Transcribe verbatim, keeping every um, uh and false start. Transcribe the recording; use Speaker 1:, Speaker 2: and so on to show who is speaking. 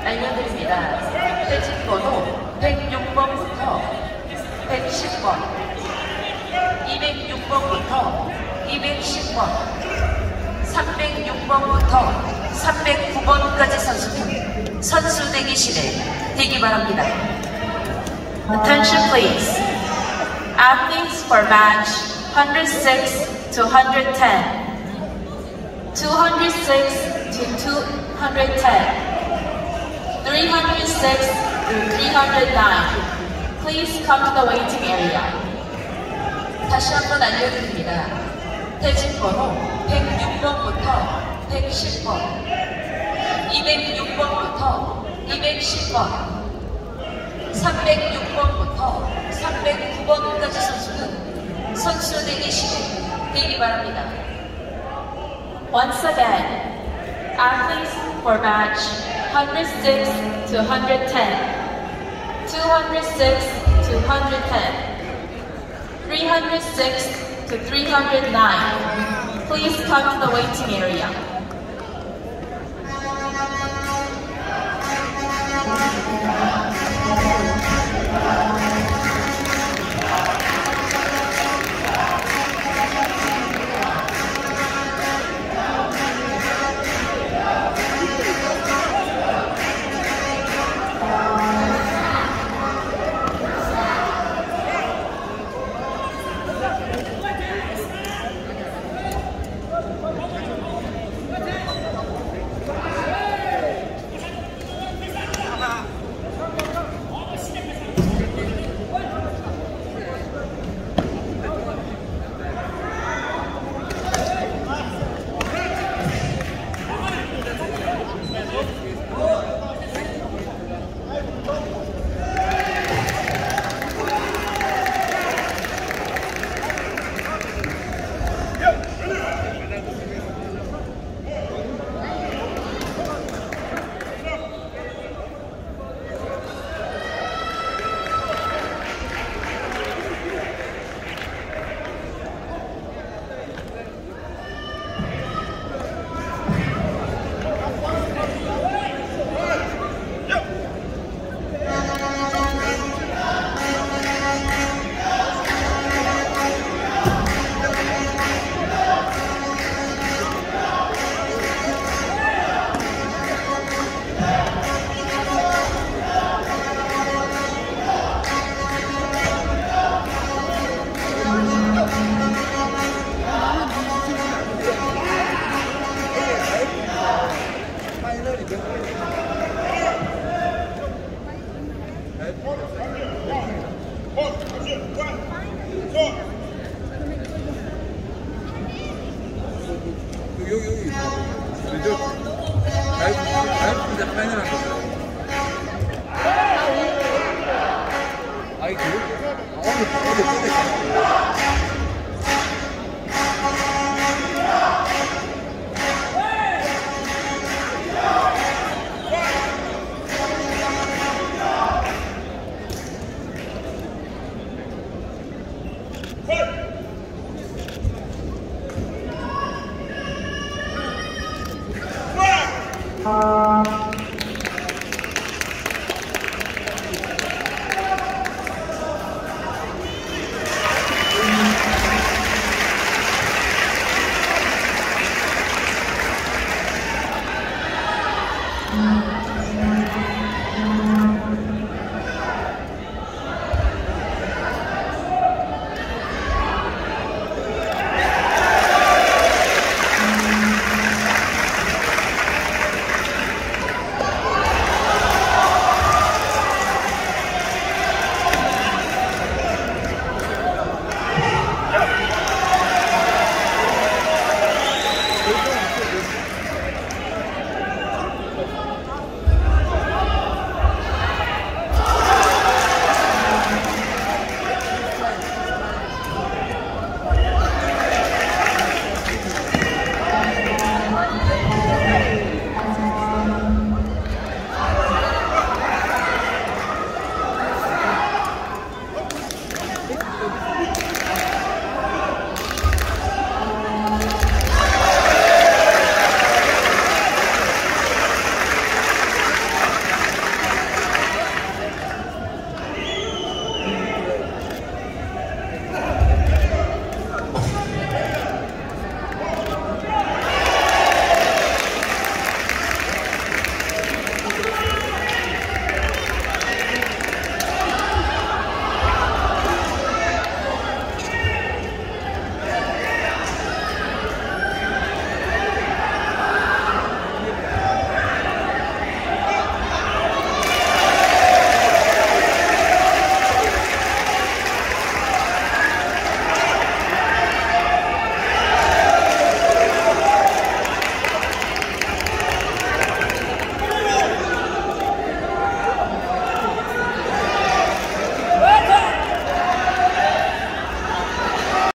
Speaker 1: 알려드립니다. 퇴직번호 백육 번부터 백십 번, 이백육 번부터 이백십 번, 삼백육 번부터 삼백구 번까지 선수는 선수 대기실에 대기 바랍니다.
Speaker 2: Attention please. Athletes for match one oh six to one ten, two oh six to two ten, three oh six through three oh nine. Please come to the waiting area.
Speaker 1: 다시 한번 알려드립니다. 퇴직번호 백육 번부터 백십 번, 이백육 번부터 이백십 번, 삼백육 번부터 삼백구 번까지 선수는 선수 대기실에 대기 바랍니다.
Speaker 2: Once again, athletes for match one oh six to one ten, two oh six to one ten, three oh six to three oh nine. Please come to the waiting area.
Speaker 3: 여기 여기 저 자유분자 파이널 거. 아이 그 오늘 오늘 꺼내.
Speaker 1: 음.